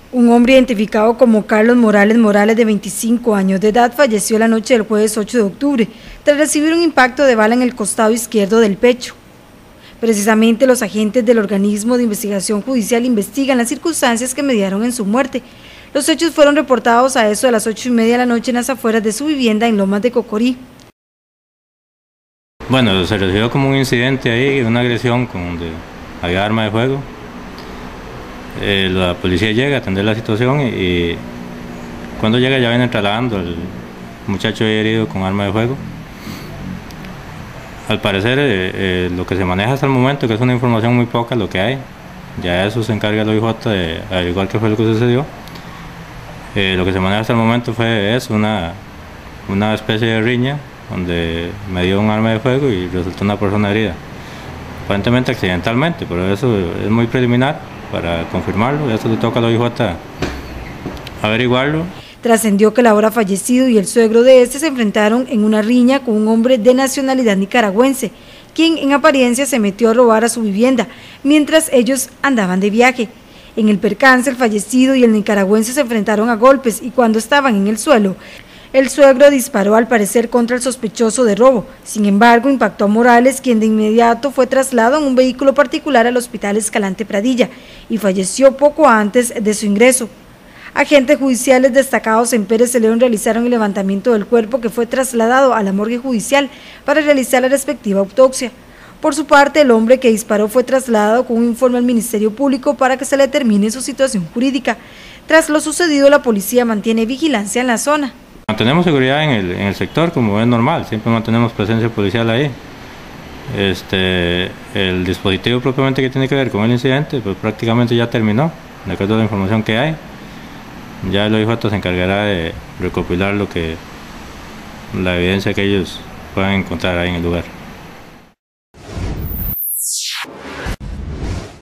Un hombre identificado como Carlos Morales Morales, de 25 años de edad, falleció la noche del jueves 8 de octubre, tras recibir un impacto de bala en el costado izquierdo del pecho. Precisamente los agentes del organismo de investigación judicial investigan las circunstancias que mediaron en su muerte. Los hechos fueron reportados a eso de las 8:30 de la noche en las afueras de su vivienda en Lomas de Cocorí. Bueno, se recibió como un incidente ahí, una agresión donde había arma de fuego. La policía llega a atender la situación y cuando llega ya vienen trasladando al muchacho herido con arma de fuego. Al parecer lo que se maneja hasta el momento, que es una información muy poca lo que hay, ya eso se encarga el OIJ de averiguar qué fue lo que sucedió. Lo que se maneja hasta el momento fue eso, una especie de riña donde me dio un arma de fuego y resultó una persona herida, aparentemente accidentalmente, pero eso es muy preliminar para confirmarlo. Eso le toca al OIJ averiguarlo. Trascendió que el ahora fallecido y el suegro de este se enfrentaron en una riña con un hombre de nacionalidad nicaragüense, quien en apariencia se metió a robar a su vivienda mientras ellos andaban de viaje. En el percance, el fallecido y el nicaragüense se enfrentaron a golpes y cuando estaban en el suelo, el suegro disparó al parecer contra el sospechoso de robo. Sin embargo, impactó a Morales, quien de inmediato fue trasladado en un vehículo particular al Hospital Escalante Pradilla y falleció poco antes de su ingreso. Agentes judiciales destacados en Pérez Celedón realizaron el levantamiento del cuerpo, que fue trasladado a la morgue judicial para realizar la respectiva autopsia. Por su parte, el hombre que disparó fue trasladado con un informe al Ministerio Público para que se le determine su situación jurídica. Tras lo sucedido, la policía mantiene vigilancia en la zona. Mantenemos seguridad en el sector, como es normal, siempre mantenemos presencia policial ahí. El dispositivo propiamente que tiene que ver con el incidente, pues prácticamente ya terminó, de acuerdo a la información que hay. Ya el OIJ se encargará de recopilar la evidencia que ellos puedan encontrar ahí en el lugar.